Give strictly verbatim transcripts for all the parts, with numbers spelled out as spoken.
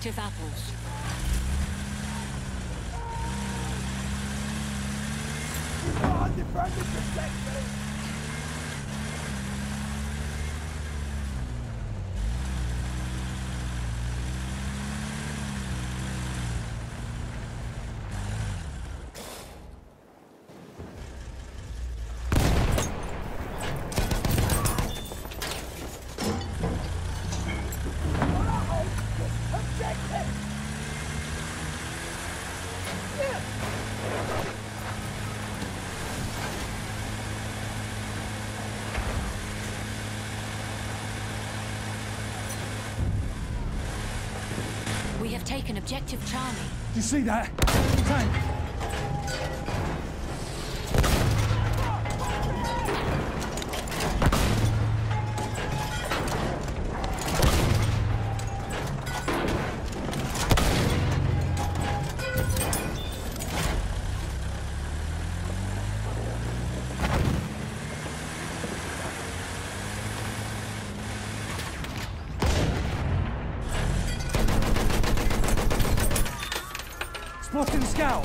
objective apples. Oh, the friendly protect me! We have taken objective Charlie. Do you see that? Tank. Spotting scout!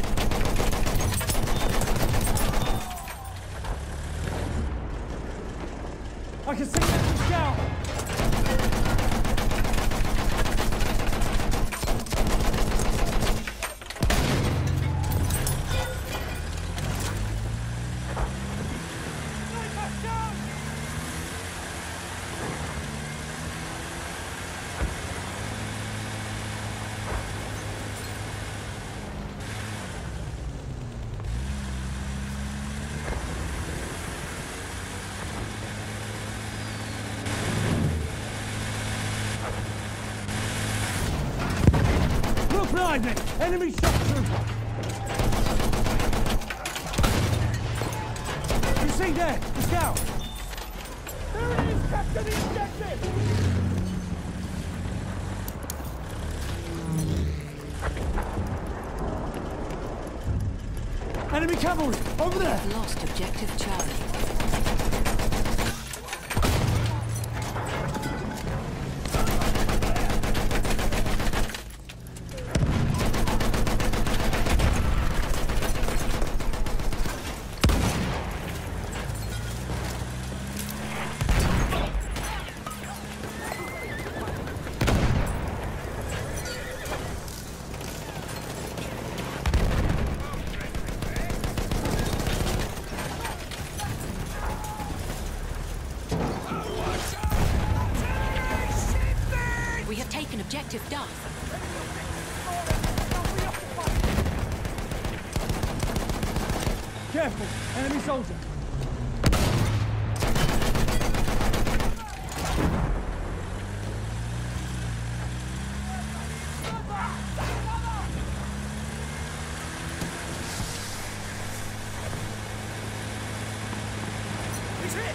I can see the scout! Behind me! Enemy shock trooper! You see there? The scout! There it is! Capture the objective! Enemy cavalry! Over there! We've lost objective Charlie. We have taken objective Duff. Careful! Enemy soldier! He's hit!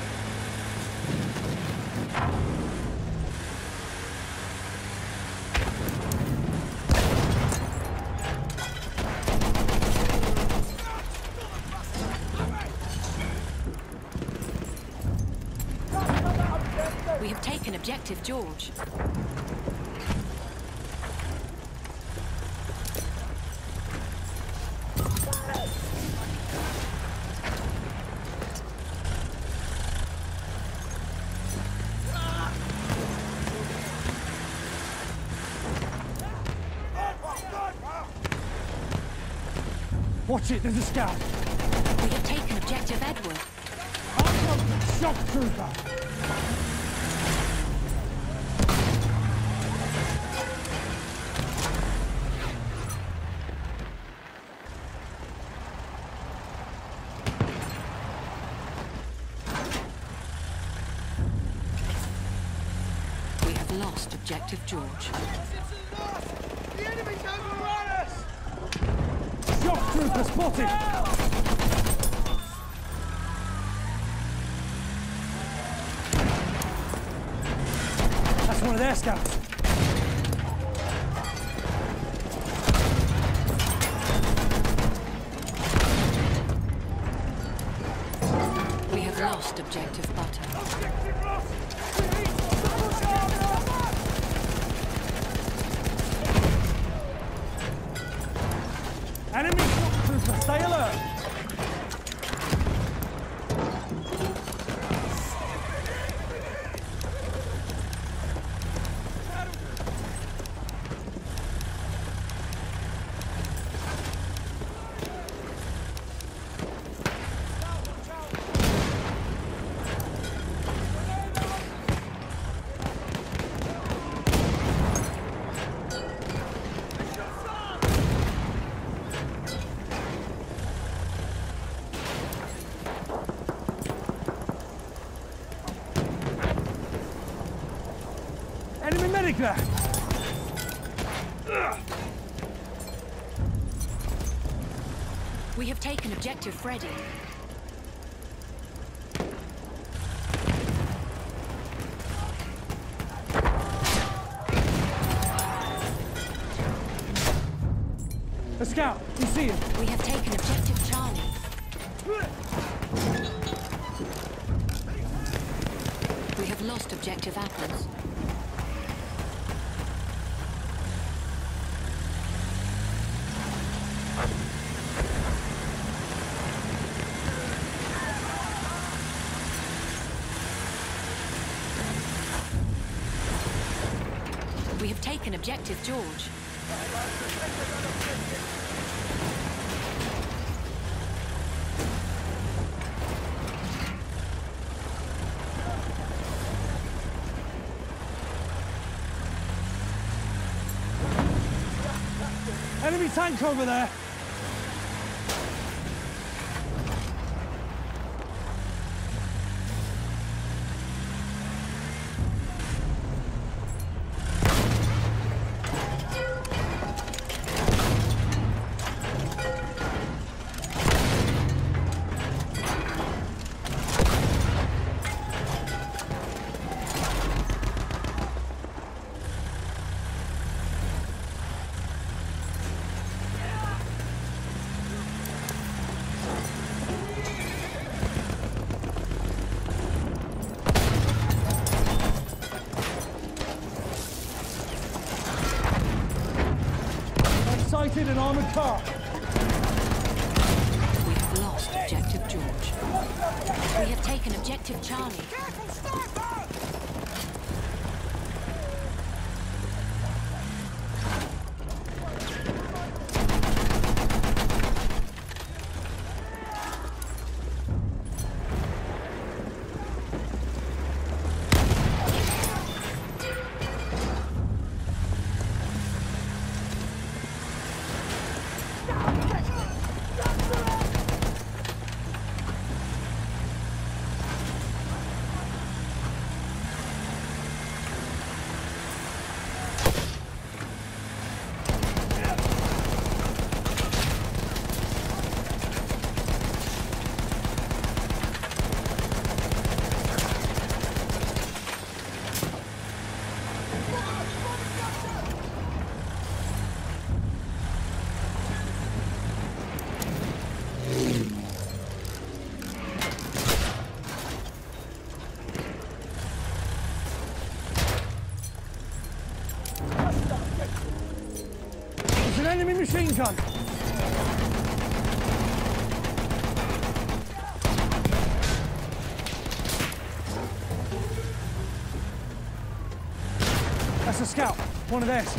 We have taken objective George. Watch it, there's a scout! We have taken objective Edward. Unwelcome shock trooper! We have lost objective George. The enemy's overrun us! Shock trooper spotted! That's one of their scouts. We have lost objective Butter. Objective lost! Enemy shock trooper, stay alert! Enemy medic there! We have taken objective Freddy. A scout, you see him? We have taken objective Charlie. We have lost objective Apples. We have taken objective George. Enemy tank over there! Sighted an armored car. We have lost objective George. We have taken objective Charlie. Careful, sniper! It's an enemy machine gun! That's a scout, one of theirs.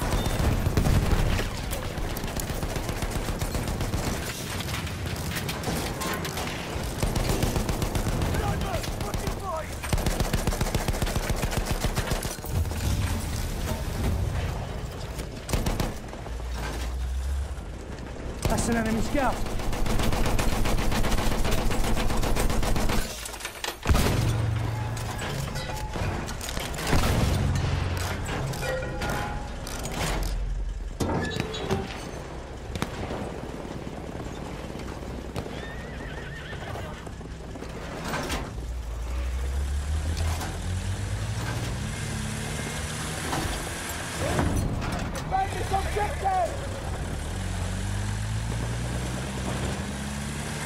That's an enemy scout. Defend this objective!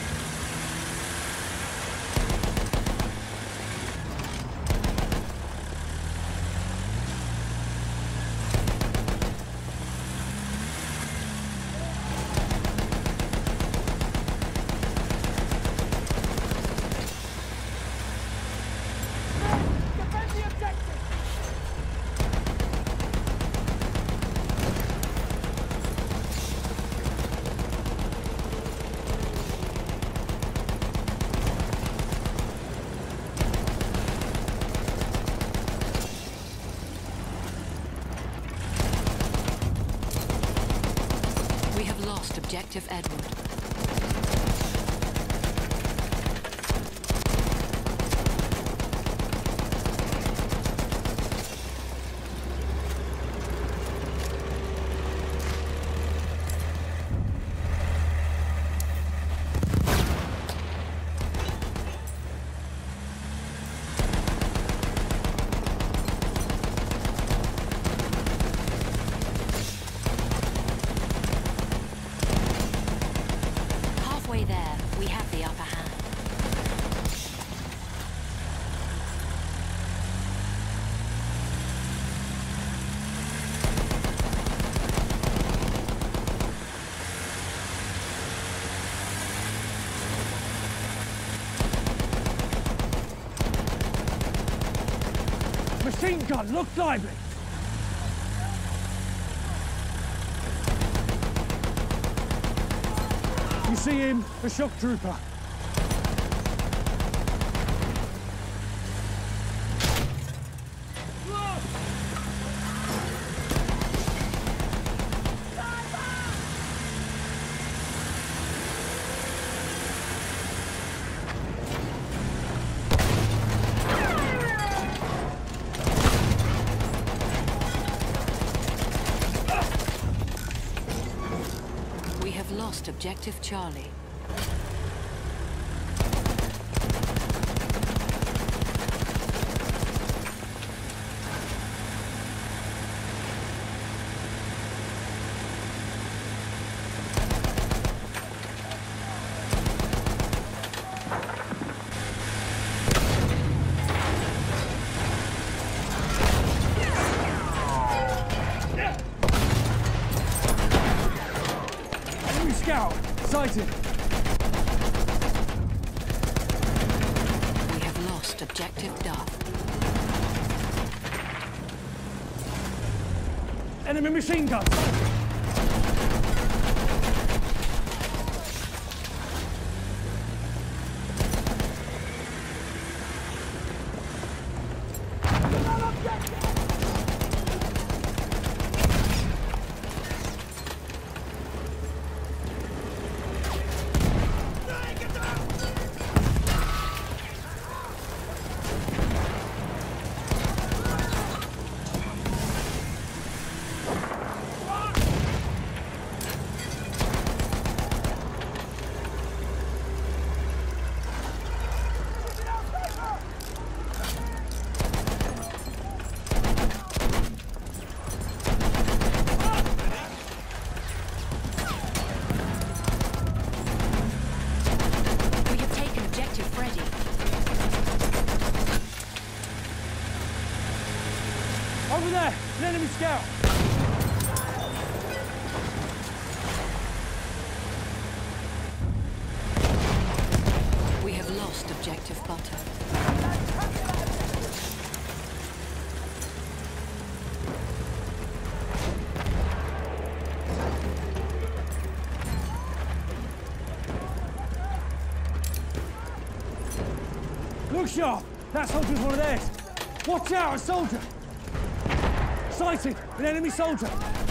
Objective Edward. Halfway there, we have the upper hand. Machine gun, look lively! You see him, the shock trooper. We have lost Objective Charlie. Enemy scout, sighted. We have lost Objective Duff. Enemy machine gun. We have taken Objective Freddy. Over there, an enemy scout. We have lost Objective Butter. Look sharp, that soldier's one of theirs. Watch out, a soldier. Sighted, an enemy soldier.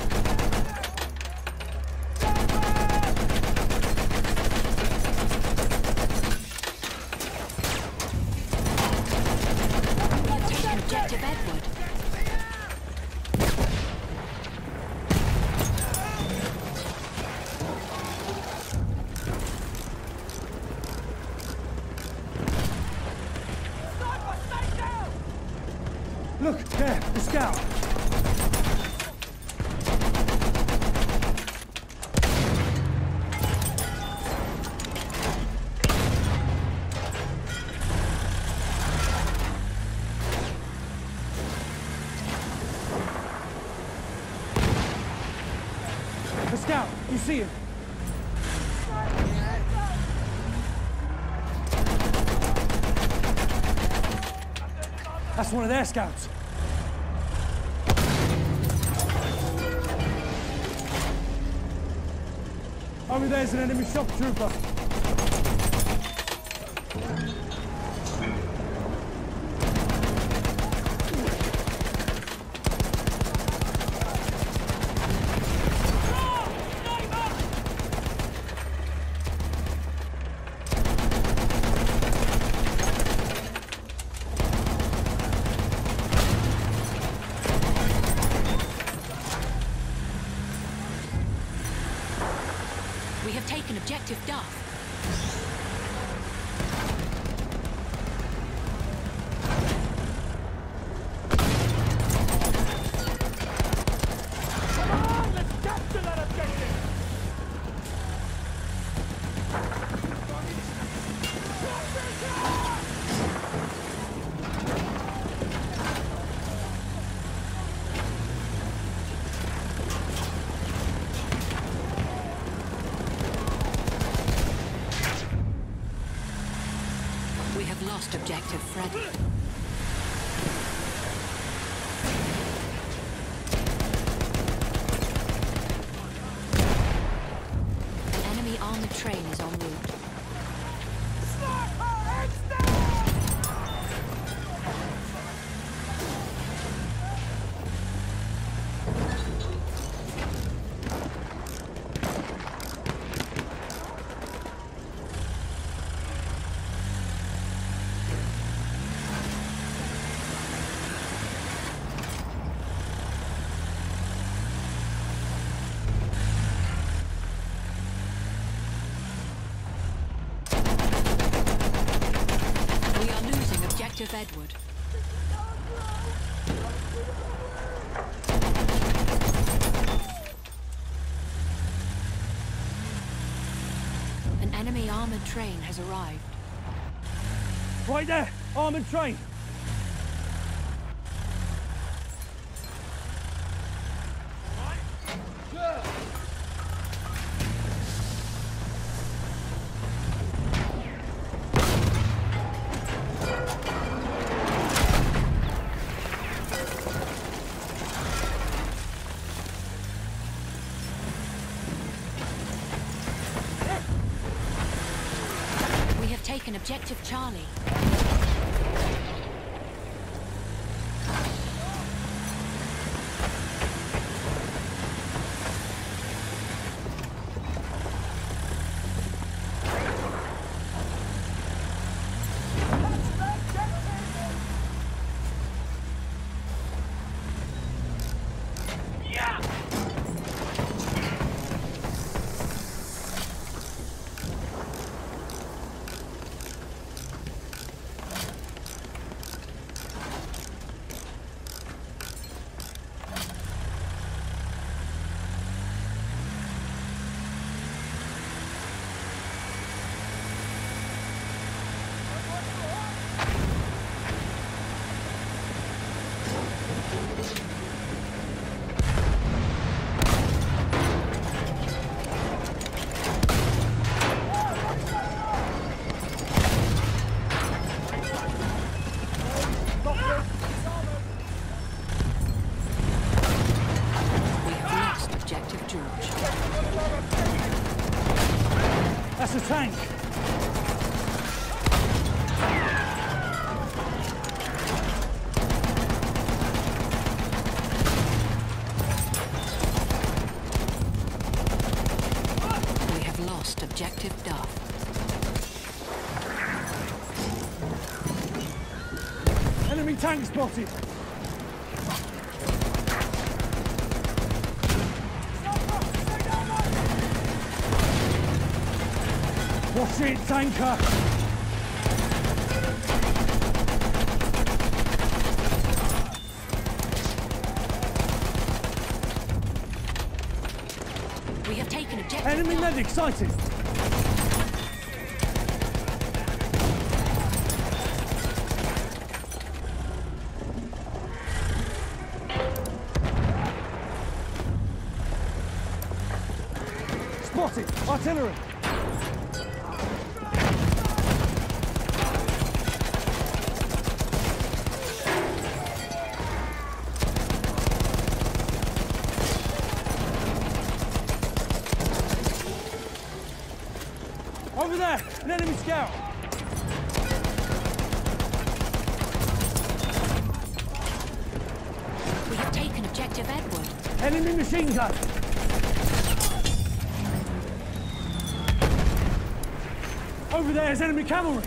We have taken Objective Edward. Look, there, the scout. The scout, you see him? That's one of their scouts. Over there's an enemy shock trooper. We have taken objective Duff. Lost objective Freddy. An enemy armored train is en route. Objective Edward. An enemy armored train has arrived. Right there! Armored train! Taken objective Charlie. That's a tank! We have lost objective Duff. Enemy tank spotted! Watch it, tanker! We have taken objective. Enemy medic sighted! Spotted! Artillery! Over there! An enemy scout! We have taken objective Edward. Enemy machine gun! Over there is enemy cavalry!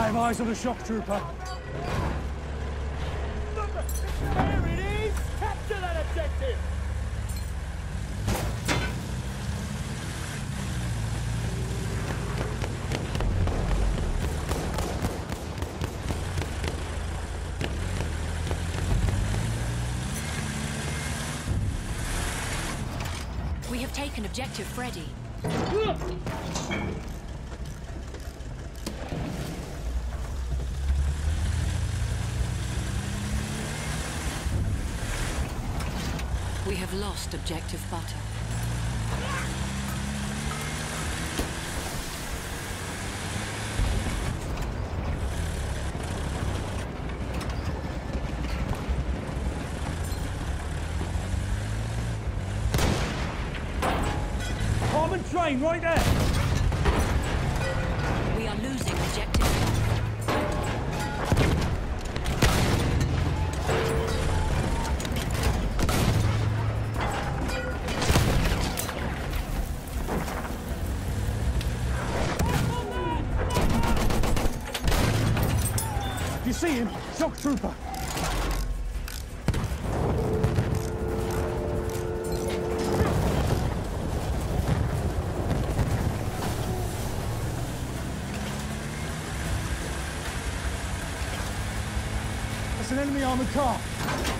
have eyes on a shock trooper. There it is! Capture that objective! We have taken objective Freddy. We have lost objective Butter. Common train right there. We are losing objective Butter. You see him? Shock trooper. That's an enemy armored car.